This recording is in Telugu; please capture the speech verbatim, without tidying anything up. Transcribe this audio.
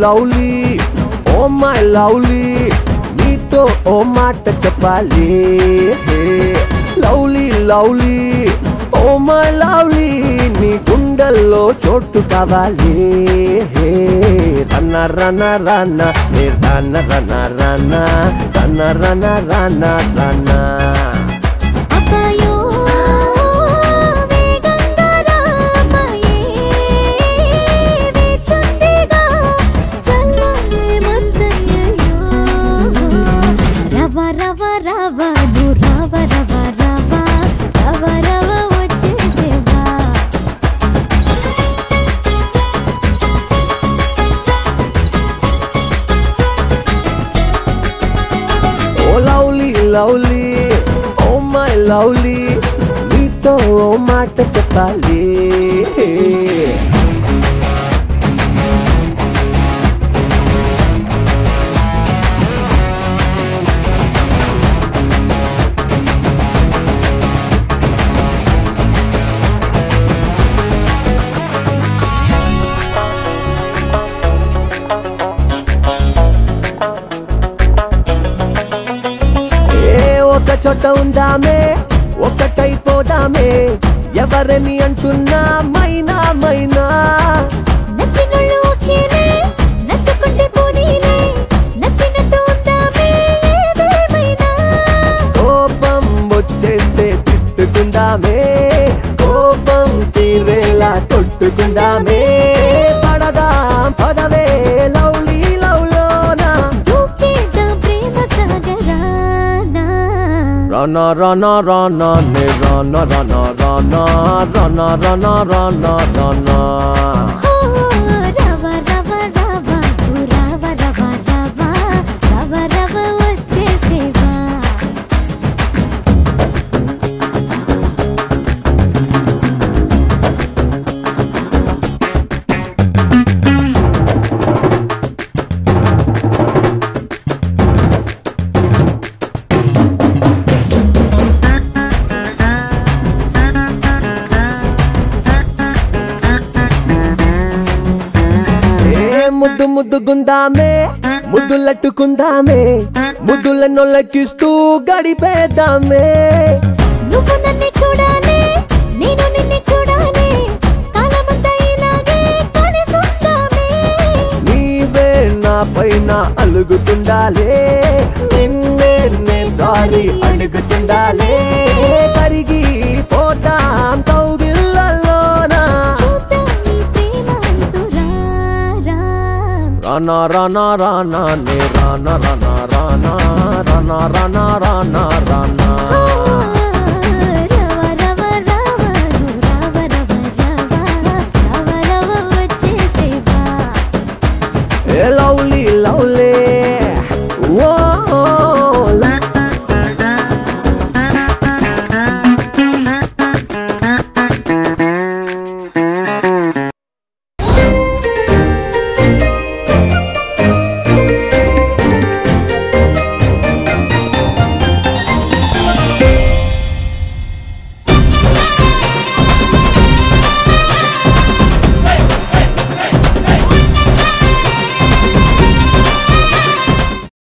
లవ్లీ ఓ మై లవ్లీ నీతో ఓ మాట చెప్పాలి lovely lovely oh my lovely నీ గుండెల్లో చోటు కావాలి రన్న రన్న రన్న నీ రన్న రన్న రన్న రన్న రన్న రన్న రన్న లవ్లీ ఓ మై లవ్లీ నీతో ఓ మాట చెప్పాలి ఒక చోట ఉందామే ఒకటైపోదామే ఎవరని అంటున్నా మైనా మైనా నచ్చినోళ్ళు ఓకేలే నచ్చకుంటే పోనీలే నచ్చినట్టు ఉందామే ఏదేమైనా కోపం వచ్చేస్తే తిట్టుకుందామే కోపం తీరేలా కొట్టుకుందామే పడదా పదవే లవ్లీ లవ్లోనా దూకేద్దాం ప్రేమ సాగరా Rana rana rana ne rana rana rana rana rana rana rana rava rava rava rava rava rava rava rava వచ్చేసేవా ముద్దు ముద్దుగుందామే ముద్దులట్టుకుందామే ముద్దుల నొల్లకిస్తూ గడిపేద్దామే నువ్వు నన్ను చూడాలి నేను నిన్ను చూడాలి కాలమంతా ఇలాగే కలిసుందామే నీవే నా పైన అలుగుతుండాలే నిన్నే నే సారీ అడుగుతుండాలే కరిగి పోతాం కౌగిళ్ళలోనా Rana rana rana ne rana rana rana rana rana rana rana